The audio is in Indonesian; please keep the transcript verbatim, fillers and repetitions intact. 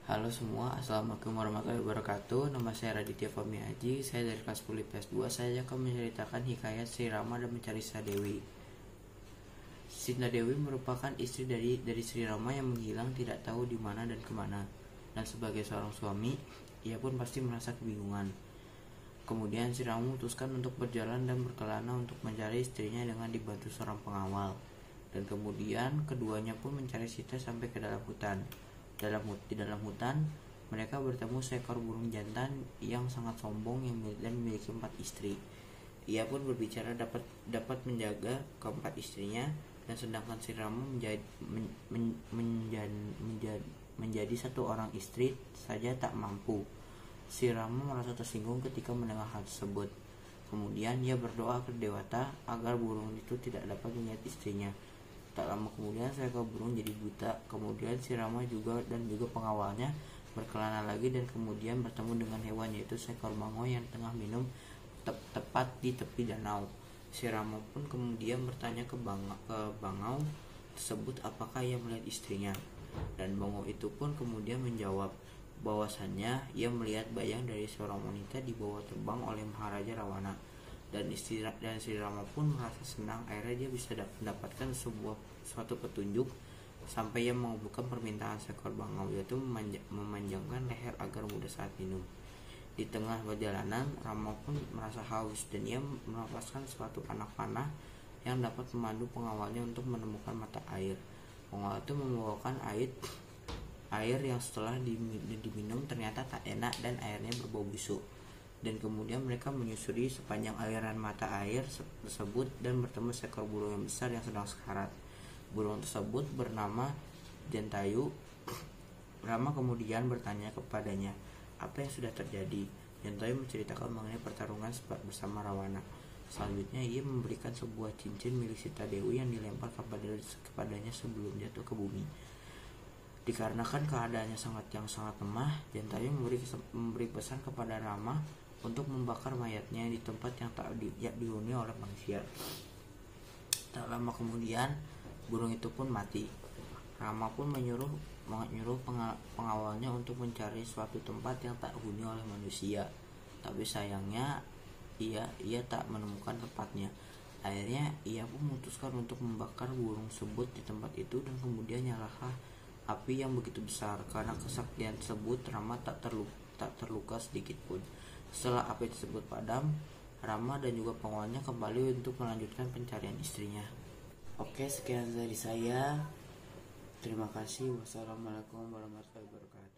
Halo semua, assalamualaikum warahmatullahi wabarakatuh. Nama saya Raditya Fahmi Aji. Saya dari kelas sepuluh I P S dua. Saya akan menceritakan hikayat Sri Rama dan Mencari Sita Dewi. Sita Dewi merupakan istri dari dari Sri Rama yang menghilang tidak tahu di mana dan kemana. Dan sebagai seorang suami, ia pun pasti merasa kebingungan. Kemudian Sri Rama memutuskan untuk berjalan dan berkelana untuk mencari istrinya dengan dibantu seorang pengawal. Dan kemudian keduanya pun mencari Sita sampai ke dalam hutan. Dalam di dalam hutan, mereka bertemu seekor burung jantan yang sangat sombong yang dan memiliki empat istri. Ia pun berbicara dapat dapat menjaga keempat istrinya, dan sedangkan Sri Rama menjadi men, men, menjadi, menjadi, menjadi satu orang istri saja tak mampu. Sri Rama merasa tersinggung ketika mendengar hal tersebut. Kemudian ia berdoa ke Dewata agar burung itu tidak dapat melihat istrinya. Tak lama kemudian seekor burung jadi buta. Kemudian Sri Rama juga dan juga pengawalnya berkelana lagi dan kemudian bertemu dengan hewan, yaitu seekor bangau yang tengah minum te tepat di tepi danau. Sri Rama pun kemudian bertanya ke bangau, ke bangau tersebut apakah ia melihat istrinya. Dan bangau itu pun kemudian menjawab bahwasannya ia melihat bayang dari seorang wanita dibawa terbang oleh Maharaja Rawana. Dan istri dan Sri Rama pun merasa senang, akhirnya dia bisa mendapatkan sebuah suatu petunjuk sampai ia mengabulkan permintaan seekor bangau, yaitu memanja, memanjangkan leher agar mudah saat minum. Di tengah perjalanan, Rama pun merasa haus dan ia melepaskan suatu anak panah yang dapat memandu pengawalnya untuk menemukan mata air. Pengawal itu membawakan air air yang setelah diminum ternyata tak enak dan airnya berbau busuk. Dan kemudian mereka menyusuri sepanjang aliran mata air tersebut dan bertemu seekor burung yang besar yang sedang sekarat. Burung tersebut bernama Jantayu. Rama kemudian bertanya kepadanya apa yang sudah terjadi. Jantayu menceritakan mengenai pertarungan bersama Rawana. Selanjutnya ia memberikan sebuah cincin milik Sita Dewi yang dilempar kepada kepadanya sebelum jatuh ke bumi. Dikarenakan keadaannya sangat yang sangat lemah, Jantayu memberi memberi pesan kepada Rama untuk membakar mayatnya di tempat yang tak di, ya, dihuni oleh manusia. Tak lama kemudian burung itu pun mati. Rama pun menyuruh menyuruh pengawalnya untuk mencari suatu tempat yang tak dihuni oleh manusia. Tapi sayangnya ia ia tak menemukan tempatnya. Akhirnya ia pun memutuskan untuk membakar burung tersebut di tempat itu, dan kemudian nyalalah api yang begitu besar. Karena kesaktian tersebut, Rama tak terluka, tak terluka sedikit pun. Setelah api tersebut padam, Rama dan juga pengawalnya kembali untuk melanjutkan pencarian istrinya. Oke, sekian dari saya. Terima kasih. Wassalamualaikum warahmatullahi wabarakatuh.